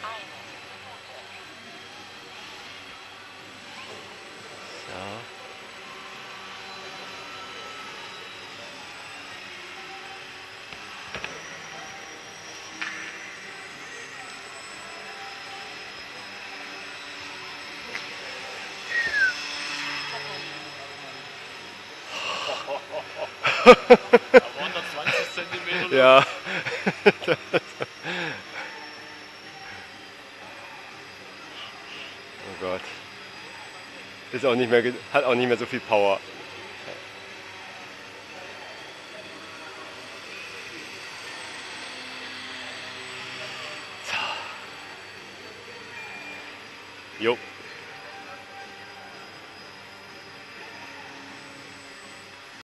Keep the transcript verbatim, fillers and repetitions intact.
So. Da waren da zwanzig Zentimeter. Ja. Oh Gott. Ist auch nicht mehr, ge- hat auch nicht mehr so viel Power. So. Jo.